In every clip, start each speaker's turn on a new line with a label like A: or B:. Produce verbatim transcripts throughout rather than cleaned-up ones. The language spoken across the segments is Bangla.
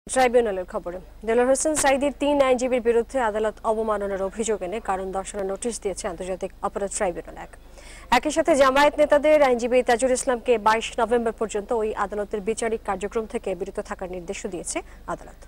A: ট্রাইব্যুনালের খবরে দেলোয়ার হোসেন সাঈদীর তিন আইনজীবীর বিরুদ্ধে আদালত অবমাননার অভিযোগ এনে কারণ দর্শানোর নোটিশ দিয়েছে আন্তর্জাতিক অপরাধ ট্রাইব্যুনাল এক। একই সাথে জামায়াত নেতাদের আইনজীবী তাজুল ইসলামকে বাইশ নভেম্বর পর্যন্ত ওই আদালতের বিচারিক কার্যক্রম থেকে বিরত থাকার নির্দেশও দিয়েছে আদালত।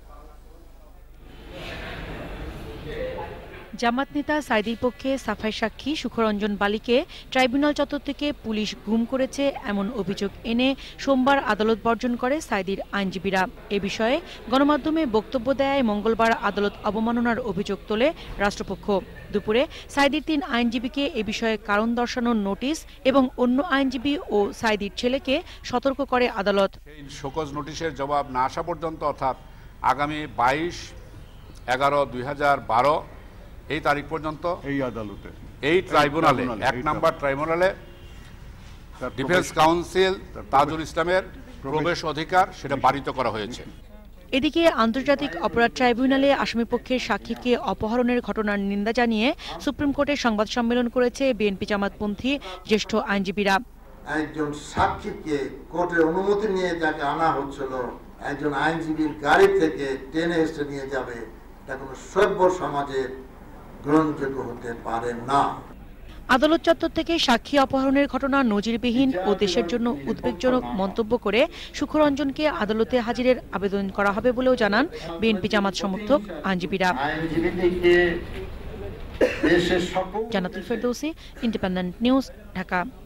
B: জামাত নেতা সাঈদীর পক্ষে সাফাই সাক্ষী সুখরঞ্জন বালিকে ট্রাইব্যুনাল চত্বর থেকে পুলিশ গুম করেছে এমন অভিযোগ এনে সোমবার আদালত বর্জন করে সাঈদীর আইনজীবীরা। এ বিষয়ে গণমাধ্যমে বক্তব্য দেয় মঙ্গলবার আদালত অবমাননার অভিযোগ তোলে রাষ্ট্রপক্ষ। দুপুরে সাঈদীর তিন আইনজীবীকে এ বিষয়ে কারণ দর্শানোর নোটিশ এবং অন্য আইনজীবী ও সাঈদীর ছেলেকে সতর্ক করে আদালত।
C: শোকজ নোটিশের জবাব না আসা পর্যন্ত অর্থাৎ আগামী বাইশ এগারো দুই হাজার বারো এই তারিখ পর্যন্ত এই আদালতে এই ট্রাইব্যুনালে এক নম্বর ট্রাইব্যুনালে ডিফেন্স কাউন্সিল তাজুল ইসলামের প্রবেশ অধিকার সেটা বারিত করা হয়েছে।
B: এদিকে আন্তর্জাতিক অপরাধ ট্রাইব্যুনালে আসামিপক্ষের সাক্ষীকে অপহরণের ঘটনার নিন্দা জানিয়ে সুপ্রিম কোর্টে সংবাদ সম্মেলন করেছে বিএনপি জামাতপন্থী জ্যেষ্ঠ আইনজীবীরা।
D: একজন সাক্ষীকে কোর্টের অনুমতি নিয়ে যাকে আনা হচ্ছিল একজন আইনজীবীর গাড়ি থেকে টেনে এসে নিয়ে যাবে, এটা কোনো সভ্য সমাজের গ্রহণযোগ্য হতে পারে না।
B: আদালত চত্বর থেকে সাক্ষী অপহরণের ঘটনা নজিরবিহীন ও দেশের জন্য উদ্বেগজনক মন্তব্য করে সুখরঞ্জনকে আদালতে হাজিরের আবেদন করা হবে বলেও জানান বিএনপি জামাত সমর্থক আইনজীবীরা। Jannatul Ferdousi, Independent News, Dhaka.